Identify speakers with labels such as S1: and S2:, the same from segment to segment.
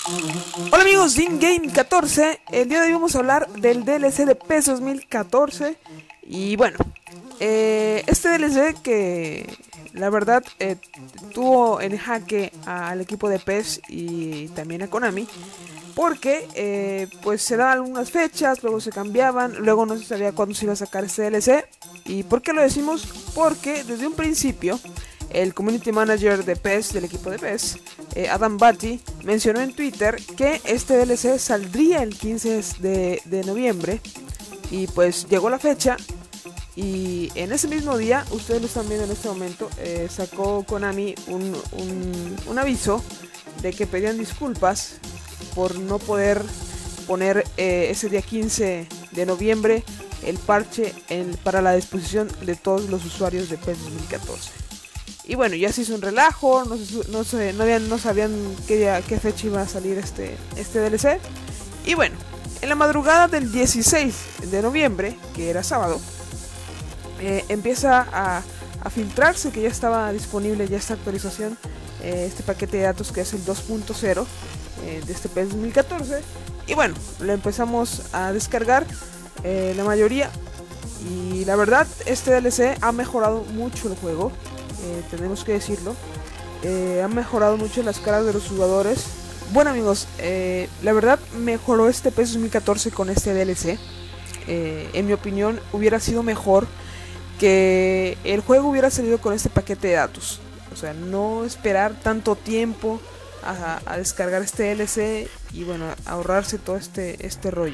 S1: Hola amigos de InGame 14, el día de hoy vamos a hablar del DLC de PES 2014. Y bueno, este DLC que la verdad tuvo en jaque al equipo de PES y también a Konami, porque pues se daban algunas fechas, luego se cambiaban, luego no se sabía cuándo se iba a sacar este DLC. ¿Y por qué lo decimos? Porque desde un principio el community manager de PES, del equipo de PES, Adam Batty, mencionó en Twitter que este DLC saldría el 15 de noviembre. Y pues llegó la fecha, y en ese mismo día, ustedes lo están viendo en este momento, sacó Konami un aviso de que pedían disculpas por no poder poner ese día 15 de noviembre el parche para la disposición de todos los usuarios de PES 2014. Y bueno, ya se hizo un relajo, no sabían qué fecha iba a salir este DLC. Y bueno, en la madrugada del 16 de noviembre, que era sábado, empieza a filtrarse que ya estaba disponible ya esta actualización, este paquete de datos que es el 2.0 de este PES 2014. Y bueno, lo empezamos a descargar la mayoría. Y la verdad, este DLC ha mejorado mucho el juego. Tenemos que decirlo, han mejorado mucho las caras de los jugadores. Bueno amigos, la verdad mejoró este PES 2014 con este DLC. En mi opinión hubiera sido mejor que el juego hubiera salido con este paquete de datos. O sea, no esperar tanto tiempo a descargar este DLC y bueno, ahorrarse todo este rollo.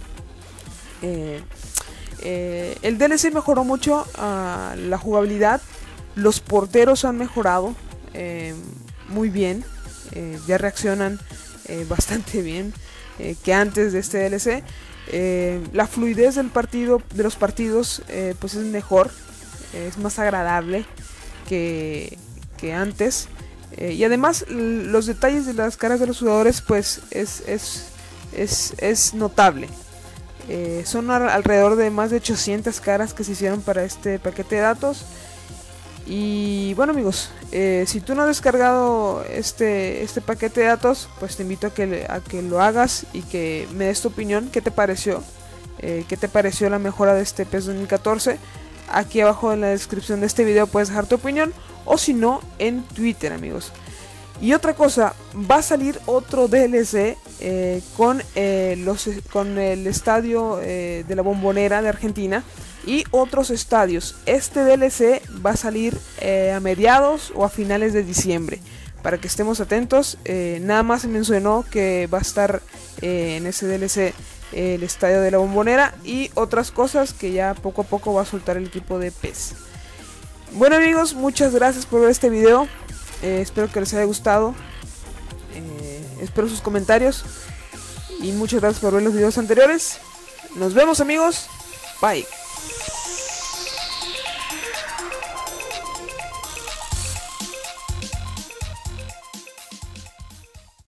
S1: El DLC mejoró mucho la jugabilidad. Los porteros han mejorado muy bien, ya reaccionan bastante bien que antes de este DLC. La fluidez de los partidos pues es mejor, es más agradable que antes. Y además los detalles de las caras de los jugadores pues es notable. Son alrededor de más de 800 caras que se hicieron para este paquete de datos. Y bueno amigos, si tú no has descargado este paquete de datos, pues te invito a que lo hagas y que me des tu opinión. ¿Qué te pareció? ¿Qué te pareció la mejora de este PES 2014? Aquí abajo en la descripción de este video puedes dejar tu opinión, o si no, en Twitter amigos. Y otra cosa, va a salir otro DLC con el estadio de la Bombonera de Argentina y otros estadios. Este DLC va a salir a mediados o a finales de diciembre, para que estemos atentos. Nada más se mencionó que va a estar en ese DLC el estadio de la Bombonera y otras cosas que ya poco a poco va a soltar el equipo de PES. Bueno amigos, muchas gracias por ver este video. Espero que les haya gustado. Espero sus comentarios. Y muchas gracias por ver los videos anteriores. Nos vemos amigos. Bye.